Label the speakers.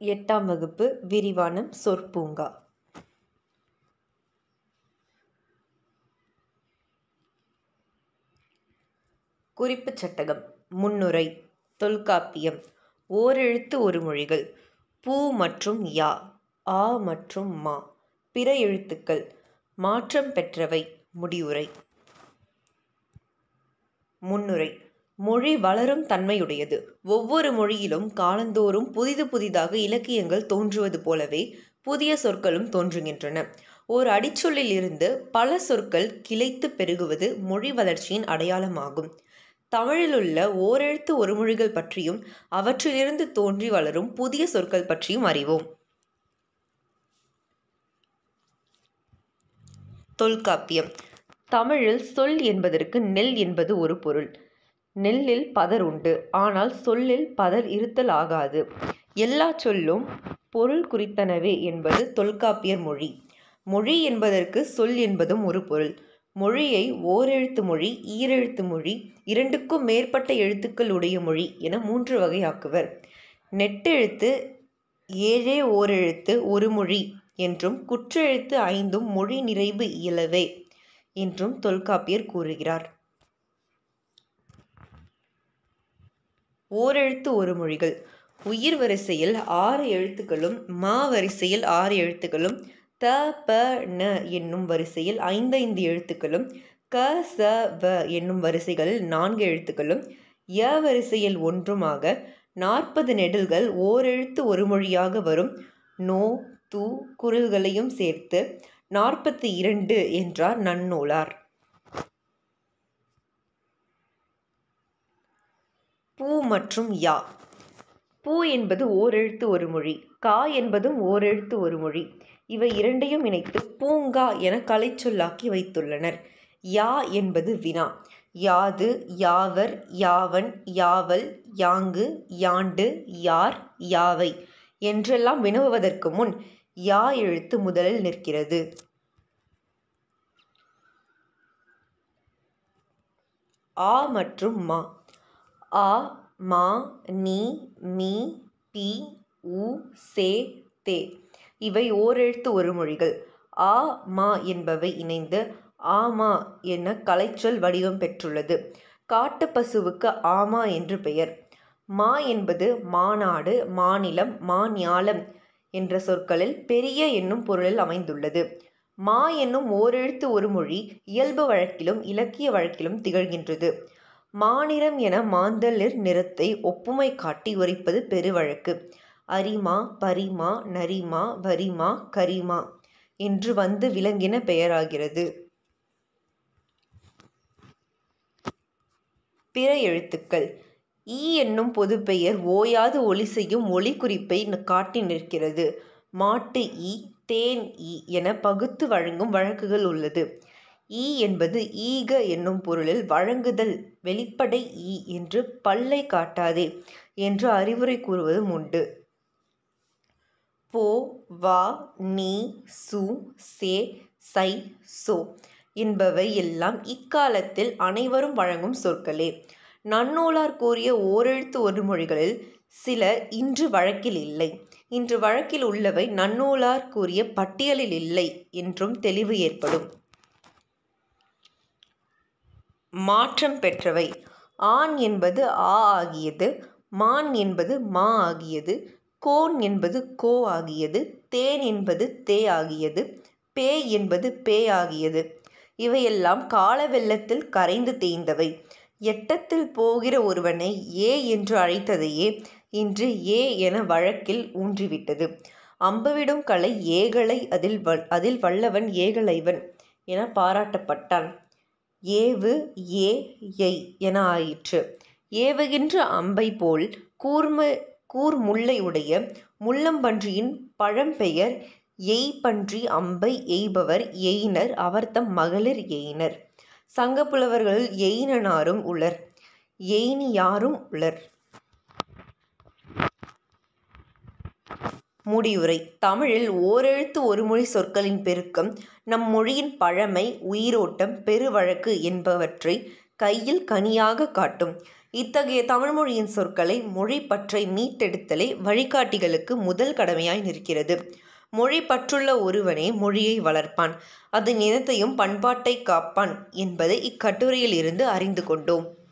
Speaker 1: 8ஆம் வகுப்பு விரிவானம் சொற்பூங்கா. குறிப்புச் சட்டகம். முன்னுரை. தொல்காப்பியம். ஓரெழுத்து ஒரு மொழிகள். பூ மற்றும் யா, ஆ மற்றும் மா. பிற எழுத்துக்கள். மாற்றம் பெற்றவை. முடிவுரை. முன்னுரை. மொழி வளரும் தன்மையுடையது. ஒவ்வொரு மொழியிலும் காலந்தோறும் புதிது புதிதாக இலக்கியங்கள் தோன்றுவது போலவே புதிய சொற்களும் தோன்றுகின்றன. ஓர் அடிச்சொல்லில் இருந்து பல சொற்கள் கிளைத்து பெருகுவது மொழி வளர்ச்சியின் அடையாளமாகும். தமிழிலுள்ள ஓரெழுத்து ஒரு மொழிகள் பற்றியும் அவற்றிலிருந்து தோன்றி வளரும் புதிய சொற்கள் பற்றியும் அறிவோம். தொல்காப்பியம். தமிழில் சொல் என்பதற்கு நெல் என்பது ஒரு பொருள். நெல்லில் பதர் உண்டு, ஆனால் சொல்லில் பதர் இருத்தல் ஆகாது. எல்லா சொல்லும் பொருள் குறித்தனவே என்பது தொல்காப்பியர் மொழி. மொழி என்பதற்கு சொல் என்பதும் ஒரு பொருள். மொழியை ஓரெழுத்து மொழி, ஈரெழுத்து மொழி, இரண்டுக்கும் மேற்பட்ட எழுத்துக்கள் உடைய மொழி என 3 வகையாக்குவர். நெட்டெழுத்து ஏழே ஓரெழுத்து ஒரு மொழி என்றும் குற்றெழுத்து 5 மொழி நிறைவு இயலவே என்றும் தொல்காப்பியர் கூறுகிறார். ஓரெழுத்து ஒரு மொழிகள். உயிர் வரிசையில் 6 எழுத்துக்களும், மா வரிசையில் 6 எழுத்துக்களும், த ப ந என்னும் வரிசையில் 5 எழுத்துக்களும், க ச வ என்னும் வரிசைகளில் 4 எழுத்துக்களும், ய வரிசையில் 1 40 நெடில்கள் ஓரெழுத்து ஒரு மொழியாக வரும் நோ து குரில்களையும் சேர்த்து 42 என்றார் நன்னூலார். பூ மற்றும் யா. பூ என்பது ஓரெழுத்து ஒரு மொழி. கா என்பதும் ஓரெழுத்து ஒரு மொழி. இவை இரண்டையும் இணைத்து பூங்கா என கலைச்சொல்லாக்கி வைத்துள்ளனர். யா என்பது வினா. யாது, யாவர், யாவன், யாவல், யாங்கு, யாண்டு, யார், யாவை என்றெல்லாம் வினவுவதற்கு முன் யா எழுத்து முதலில் நிற்கிறது. ஆ மற்றும் மா. ஆ, மா, நீ, மீ, பி, உ, சே, தே இவை ஓரெழுத்து ஒரு மொழிகள். ஆ, மா என்பவை இணைந்து ஆமா என கலைச்சொல் வடிவம் பெற்றுள்ளது. காட்டுப்பசுவுக்கு ஆமா என்று பெயர். மா என்பது மாநாடு, மாநிலம், மாஞாலம் என்ற சொற்களில் பெரிய என்னும் பொருளில் அமைந்துள்ளது. மா என்னும் ஓரெழுத்து ஒரு மொழி இயல்பு வழக்கிலும் இலக்கிய வழக்கிலும் திகழ்கின்றது. மாநிறம் என மாந்தளிர் நிறத்தை ஒப்புமை காட்டி உரைப்பது பெருவழக்கு. அரிமா, பரிமா, நரிமா, வரிமா, கரிமா என்று வந்து விலங்கின பெயராகிறது. பிற எழுத்துக்கள். ஈ என்னும் பொதுப்பெயர் ஓயாது ஒலி செய்யும் ஒலி குறிப்பை காட்டி நிற்கிறது. மாட்டு ஈ, தேன் ஈ என பகுத்து வழங்கும் வழக்குகள் உள்ளது. ஈ என்பது ஈக என்னும் பொருளில் வழங்குதல். வெளிப்படை ஈ என்று பல்லை காட்டாதே என்று அறிவுரை கூறுவதும் உண்டு. போ, வா, நீ, சு, சே, சை, சோ என்பவை எல்லாம் இக்காலத்தில் அனைவரும் வழங்கும் சொற்களே. நன்னூலார் கூறிய ஓரெழுத்து ஒரு மொழிகளில் சில இன்று வழக்கில் இல்லை. இன்று வழக்கில் உள்ளவை நன்னூலார் கூறிய பட்டியலில் இல்லை என்றும் தெளிவு ஏற்படும். மாற்றம் பெற்றவை. ஆண் என்பது ஆ ஆகியது, மான் என்பது மா ஆகியது, கோன் என்பது கோ ஆகியது, தேன் என்பது தே ஆகியது, பேய் என்பது பே ஆகியது. இவையெல்லாம் கால வெள்ளத்தில் கரைந்து தேய்ந்தவை. எட்டத்தில் போகிற ஒருவனை ஏ என்று அழைத்ததையே இன்று ஏ என வழக்கில் ஊன்றிவிட்டது. அம்புவிடும் கலை ஏகலை, அதில் வல்லவன் ஏகலைவன் என பாராட்டப்பட்டான். ஏவு, ஏ, எய் என ஆயிற்று. ஏவுகின்ற அம்பை போல் கூர்முல்லை உடைய முள்ளம்பன்றியின் பழம்பெயர் எய்பன்றி. அம்பை எய்பவர் எயினர், அவர்தம் மகளிர் எயினர். சங்கப்புலவர்களுள் எயினனாரும் உளர், எயினியாரும் உளர். முடிவுரை. தமிழில் ஓரெழுத்து ஒருமொழி சொற்களின் பெருக்கம், நம் மொழியின் பழமை, உயிரோட்டம், பெருவழக்கு என்பவற்றை கையில் கனியாக காட்டும். இத்தகைய தமிழ்மொழியின் சொற்களை மொழி பற்றை மீட்டெடுத்தலே வழிகாட்டிகளுக்கு முதல் கடமையாய் நிற்கிறது. மொழி பற்றுள்ள ஒருவனே மொழியை வளர்ப்பான், அதன் இனத்தையும் பண்பாட்டை காப்பான் என்பதை இக்கட்டுரையில் இருந்து அறிந்து கொண்டோம்.